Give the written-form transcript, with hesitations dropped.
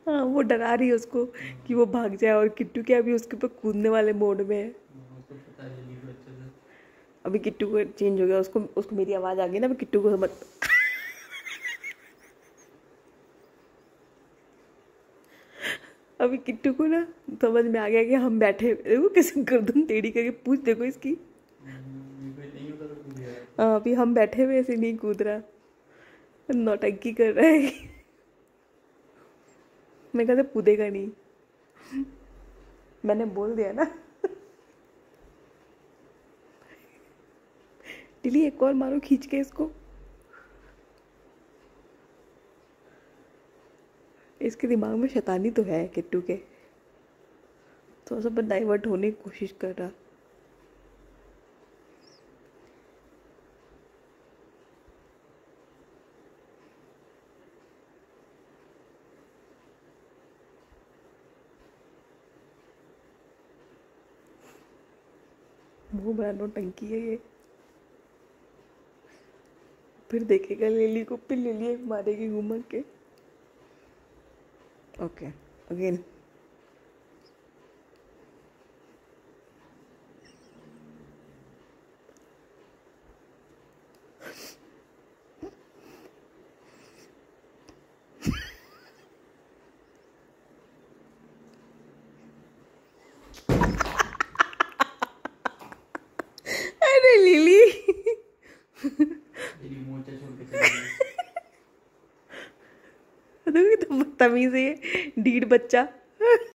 हाँ वो डरा रही है उसको कि वो भाग जाए, और किट्टू क्या अभी उसके ऊपर कूदने वाले मोड में है। अभी किट्टू को चेंज हो गया, उसको उसको मेरी आवाज़ आ गई ना, अभी किट्टू को समझ अभी किट्टू को ना समझ में आ गया कि हम बैठे, देखो कैसे गर्दन टेढ़ी करके पूछ देखो इसकी। हाँ अभी हम बैठे हुए ऐसे नहीं कूद रहा, नौटंकी कर रहा है। मैं कहते कूदेगा नहीं, मैंने बोल दिया ना। डिली एक और मारो खींच के इसको, इसके दिमाग में शैतानी तो है किट्टू के, थोड़ा सा डाइवर्ट होने की कोशिश कर रहा। मुंह बड़ा नौटंकी है ये, फिर देखेगा लिली को, फिर लिली मारेगी घूम के। Okay again. अरे लिली देखो कितना बदतमीज है ये ढीठ बच्चा।